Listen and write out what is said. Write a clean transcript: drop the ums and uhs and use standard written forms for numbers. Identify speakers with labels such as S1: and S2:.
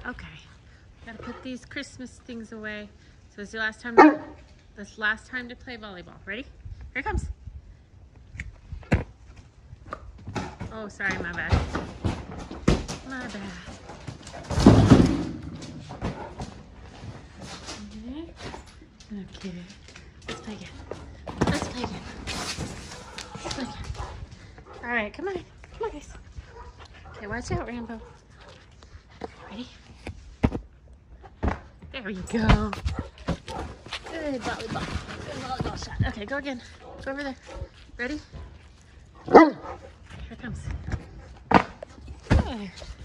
S1: Okay. Gotta put these Christmas things away. So it's your last time. This last time to play volleyball. Ready? Here it comes. Oh, sorry, my bad. My bad. Okay. Let's play again. Let's play again. Let's play again. All right, come on. Come on, guys. Okay, watch out, Rambo. Ready? There we go. Good volleyball. Good volleyball shot. Okay, go again. Go over there. Ready? Here it comes. Good.